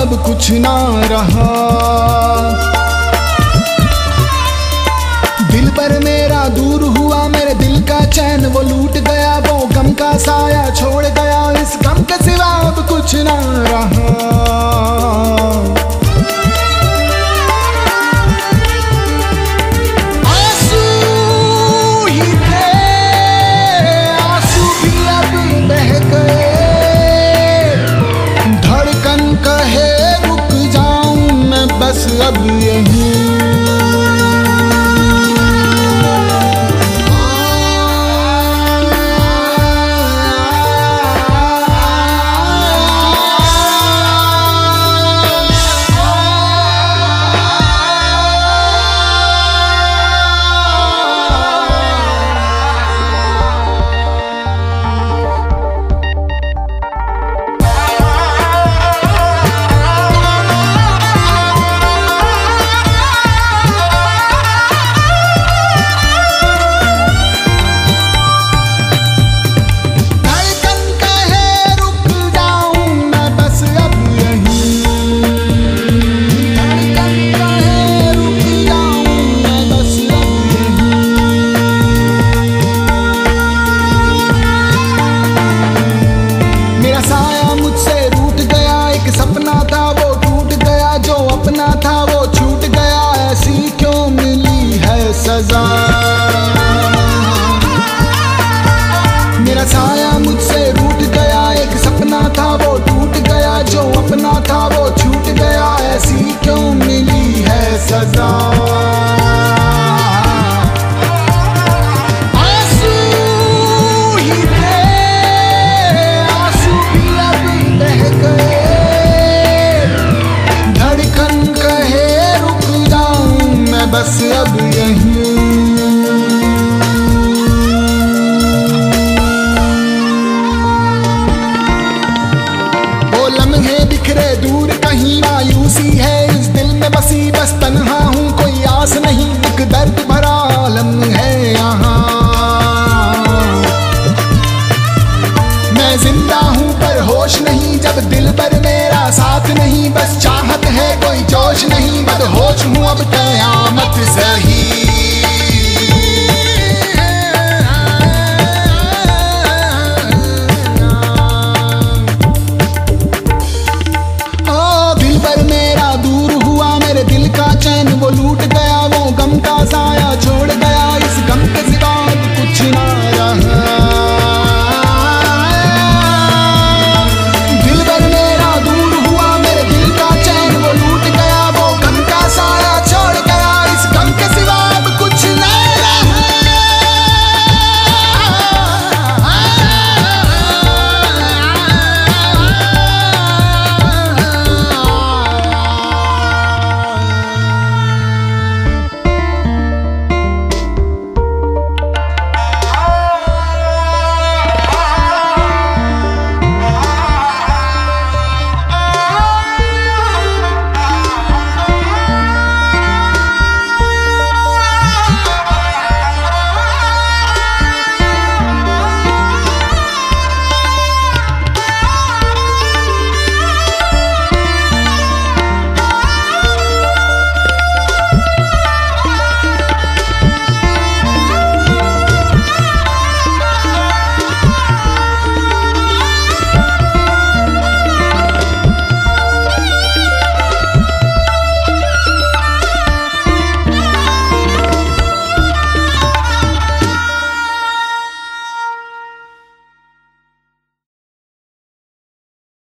अब कुछ ना रहा। दिल पर मेरा दूर हुआ, मेरे दिल का चैन वो लूट गया, वो गम का साया छोड़ गया, इस गम के सिवा अब कुछ ना रहा। बस अब यही सजा। मेरा साया मुझसे रूठ गया, एक सपना था वो टूट गया, जो अपना था वो छूट गया, ऐसी क्यों मिली है सजा। आंसू ही थे, आंसू भी अब बह गए, धड़कन कहे रुक जाऊं मैं बस अब यहीं। वो लम्हे बिखरे दूर कहीं, मायूसी है इस दिल में बसी, बस तन्हा हूँ कोई आस नहीं, एक दर्द